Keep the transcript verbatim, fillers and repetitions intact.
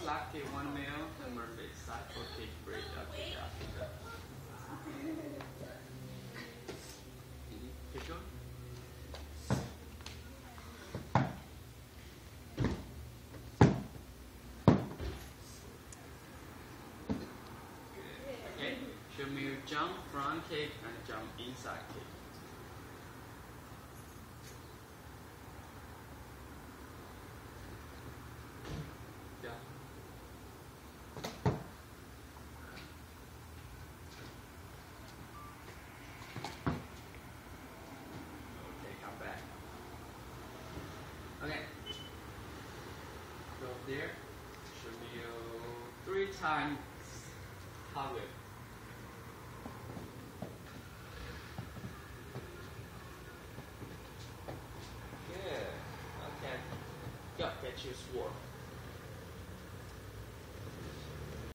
slack kick one male, and Murphy side foot kick break up kick after that. Keep going. Okay, show me your jump front kick and jump inside kick. Okay, go up there, show me you three times hot whip. Good, okay, go, get your sword.